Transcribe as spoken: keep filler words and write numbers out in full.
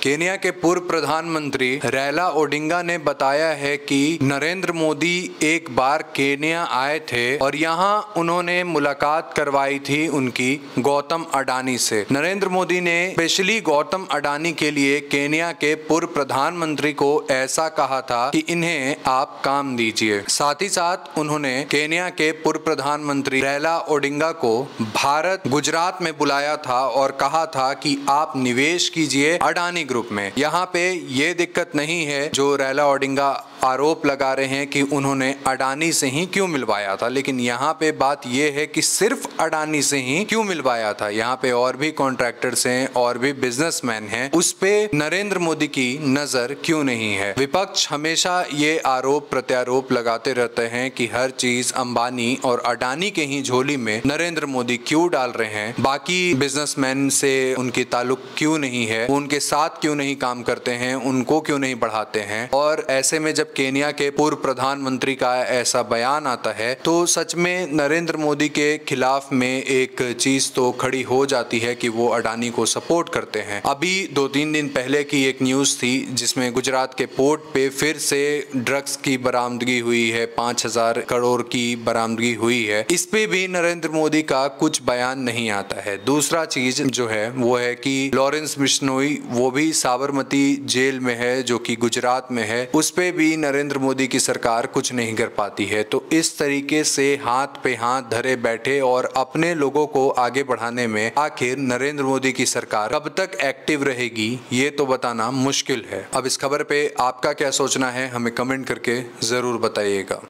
Kenya के पूर्व प्रधानमंत्री रैला ओडिंगा ने बताया है कि नरेंद्र मोदी एक बार केन्या आए थे और यहाँ उन्होंने मुलाकात करवाई थी उनकी गौतम अडानी से। नरेंद्र मोदी ने स्पेशली गौतम अडानी के लिए केन्या के पूर्व प्रधानमंत्री को ऐसा कहा था कि इन्हें आप काम दीजिए। साथ ही साथ उन्होंने केन्या के पूर्व प्रधानमंत्री रैला ओडिंगा को भारत गुजरात में बुलाया था और कहा था कि आप निवेश कीजिए अडानी ग्रुप में। यहाँ पे ये दिक्कत नहीं है जो रैला ओडिंगा आरोप लगा रहे हैं कि उन्होंने अडानी से ही क्यों मिलवाया था, लेकिन यहाँ पे बात ये है कि सिर्फ अडानी से ही क्यों मिलवाया था। यहाँ पे और भी कॉन्ट्रैक्टर्स हैं और भी बिजनेसमैन हैं, उस पे नरेंद्र मोदी की नजर क्यों नहीं है। विपक्ष हमेशा ये आरोप प्रत्यारोप लगाते रहते हैं कि हर चीज अंबानी और अडानी के ही झोली में नरेंद्र मोदी क्यों डाल रहे हैं, बाकी बिजनेसमैन से उनकी ताल्लुक क्यों नहीं है, उनके साथ क्यों नहीं काम करते हैं, उनको क्यों नहीं बढ़ाते हैं। और ऐसे में जब केन्या के पूर्व प्रधानमंत्री का ऐसा बयान आता है तो सच में नरेंद्र मोदी के खिलाफ में एक चीज तो खड़ी हो जाती है कि वो अडानी को सपोर्ट करते हैं। अभी दो तीन दिन पहले की एक न्यूज थी जिसमें गुजरात के पोर्ट पे फिर से ड्रग्स की बरामदगी हुई है, पांच हजार करोड़ की बरामदगी हुई है। इस पे भी नरेंद्र मोदी का कुछ बयान नहीं आता है। दूसरा चीज जो है वो है कि लॉरेंस बिश्नोई वो भी साबरमती जेल में है जो कि गुजरात में है, उस पे भी नरेंद्र मोदी की सरकार कुछ नहीं कर पाती है। तो इस तरीके से हाथ पे हाथ धरे बैठे और अपने लोगों को आगे बढ़ाने में आखिर नरेंद्र मोदी की सरकार कब तक एक्टिव रहेगी ये तो बताना मुश्किल है। अब इस खबर पे आपका क्या सोचना है हमें कमेंट करके जरूर बताइएगा।